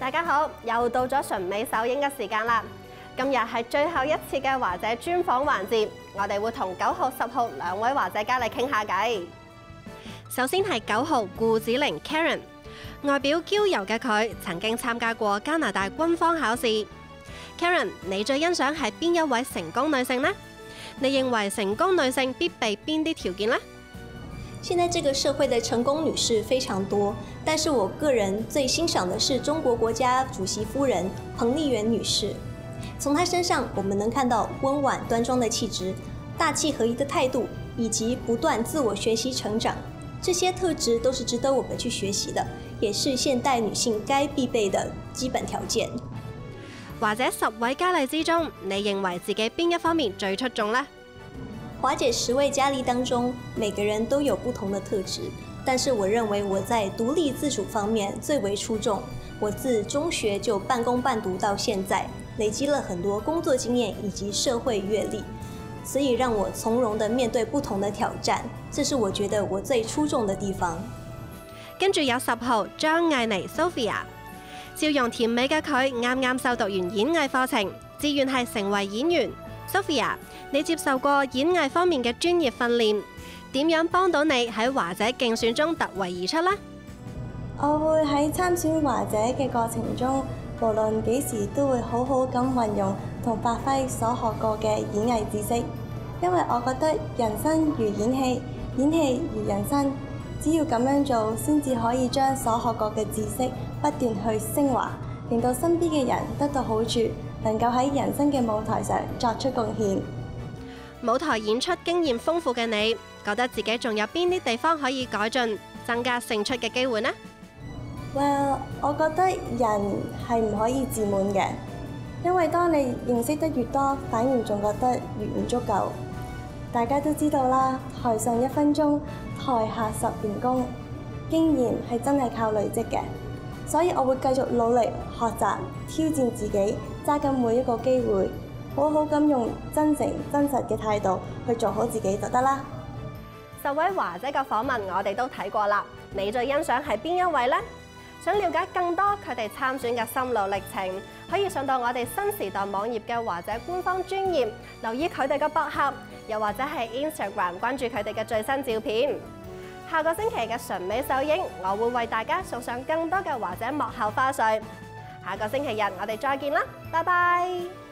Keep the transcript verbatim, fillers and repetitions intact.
大家好，又到咗純美首映嘅時間啦！今日係最後一次嘅華姐專訪環節，我哋會同九號、十號兩位華姐嘉嚟傾下偈。首先係九號顧子玲 Karen， 外表嬌柔嘅佢曾經參加過加拿大軍方考試。Karen， 你最欣賞係邊一位成功女性呢？你認為成功女性必備邊啲條件呢？ 現在這個社會的成功女士非常多，但是我個人最欣賞的是中國國家主席夫人彭麗媛女士。從她身上，我們能看到溫婉端莊的氣質、大氣合一的態度，以及不斷自我學習成長。這些特質都是值得我們去學習的，也是現代女性該必備的基本條件。 或者十位佳麗之中，你認為自己邊一方面最出眾呢？ 華姐十位佳麗當中，每個人都有不同的特質，但是我認為我在獨立自主方面最為出眾。我自中學就半工半讀到現在，累積了很多工作經驗以及社會閱歷，所以讓我從容地面對不同的挑戰，這是我覺得我最出眾的地方。 跟住有十號張藝妮 Sophia， 笑容甜美嘅佢啱啱修讀完演藝課程，志願係成為演員。Sophia， 你接受過演藝方面嘅專業訓練，點樣幫到你喺華姐競選中突圍而出呢？ 我會喺參選華姐嘅過程中，無論幾時都會好好咁運用同發揮所學過嘅演藝知識，因為我覺得人生如演戲，演戲如人生，只要咁樣做，先至可以將所學過嘅知識不斷去升華，令到身邊嘅人得到好處，能夠喺人生嘅舞台上作出貢獻。 舞台演出經驗豐富嘅你，覺得自己仲有邊啲地方可以改進，增加勝出嘅機會呢？ Well， 我覺得人係唔可以自滿嘅，因為當你認識得越多，反而仲覺得越唔足夠。大家都知道啦，台上一分鐘，台下十年功，經驗係真係靠累積嘅。所以我會繼續努力學習、挑戰自己，揸緊每一個機會，好好咁用真誠、真實嘅態度去做好自己就得啦。 十位華姐嘅訪問我哋都睇過啦，你最欣賞係邊一位呢？想了解更多佢哋參選嘅心路歷程，可以上到我哋新時代網頁嘅華姐官方專頁，留意佢哋嘅博客，又或者係 Instagram 關注佢哋嘅最新照片。下個星期嘅純美首映，我會為大家送上更多嘅華姐幕後花絮。下個星期日我哋再見啦，拜拜。